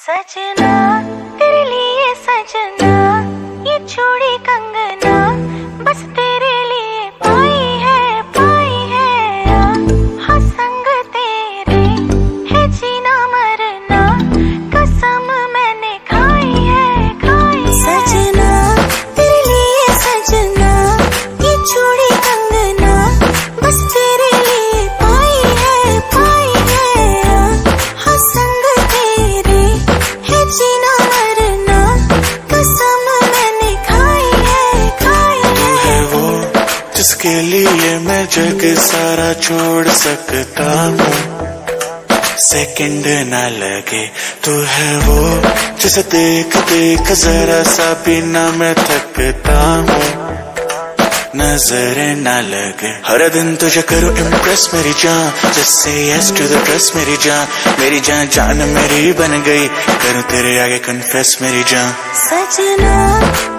सजना तेरे लिए सजना, ये चूड़ी कंगना बस तेरे लिए पाई है हाँ संग तेरे है जीना मरना, कसम मैंने खाई है सजना तेरे लिए सजना, ये चूड़ी कंगना बस तेरे लिए पाई है हाँ संग तेरे है जीना मरना, कसम मैंने खाई है वो जिसके लिए मैं जग सारा छोड़ सकता हूँ, सेकंड ना लगे तू है वो जिसे देख देख जरा सा भी ना मैं थकता हूँ, नजरें ना लगे हर दिन तुझे करूँ इम्प्रेस मेरी जान, just say yes to the dress मेरी जान जान मेरी बन गई, करूँ तेरे आगे कन्फेस मेरी जान सजना।